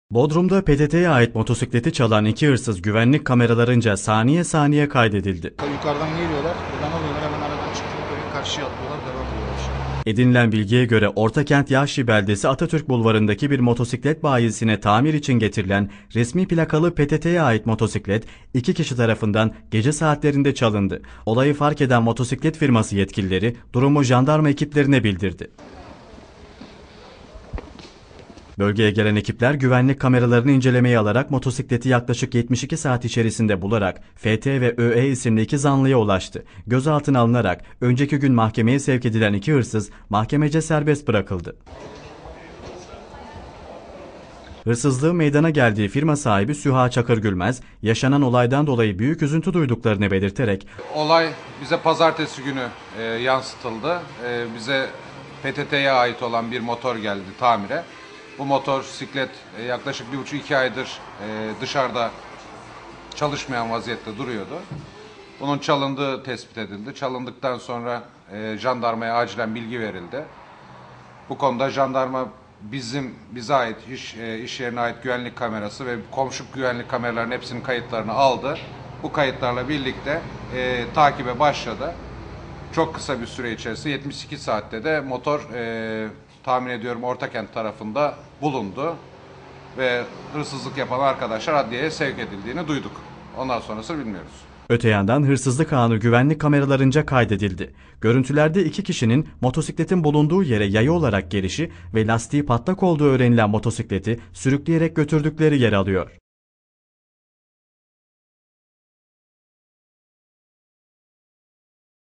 Bodrum'da PTT'ye ait motosikleti çalan iki hırsız güvenlik kameralarınca saniye saniye kaydedildi. Yukarıdan geliyorlar, buradan alıyorlar, hemen aradan çıkıyor, böyle karşıya atlıyorlar, devam ediyorlar. Edinilen bilgiye göre Ortakent Yahşi beldesi Atatürk Bulvarı'ndaki bir motosiklet bayisine tamir için getirilen resmi plakalı PTT'ye ait motosiklet iki kişi tarafından gece saatlerinde çalındı. Olayı fark eden motosiklet firması yetkilileri durumu jandarma ekiplerine bildirdi. Bölgeye gelen ekipler güvenlik kameralarını incelemeye alarak motosikleti yaklaşık 72 saat içerisinde bularak FT ve ÖE isimli iki zanlıya ulaştı. Gözaltına alınarak önceki gün mahkemeye sevk edilen iki hırsız mahkemece serbest bırakıldı. Hırsızlığın meydana geldiği firma sahibi Süha Çakırgülmez, yaşanan olaydan dolayı büyük üzüntü duyduklarını belirterek olay bize pazartesi günü yansıtıldı. Bize PTT'ye ait olan bir motor geldi tamire. Bu motosiklet yaklaşık 1,5-2 aydır dışarıda çalışmayan vaziyette duruyordu. Bunun çalındığı tespit edildi. Çalındıktan sonra jandarmaya acilen bilgi verildi. Bu konuda jandarma bize ait iş yerine ait güvenlik kamerası ve komşu güvenlik kameralarının hepsinin kayıtlarını aldı. Bu kayıtlarla birlikte takibe başladı. Çok kısa bir süre içerisinde 72 saatte de motor tahmin ediyorum Ortakent tarafında bulundu ve hırsızlık yapan arkadaşlar adliyeye sevk edildiğini duyduk. Ondan sonrasını bilmiyoruz. Öte yandan hırsızlık anı güvenlik kameralarınca kaydedildi. Görüntülerde iki kişinin motosikletin bulunduğu yere yayı olarak gelişi ve lastiği patlak olduğu öğrenilen motosikleti sürükleyerek götürdükleri yer alıyor.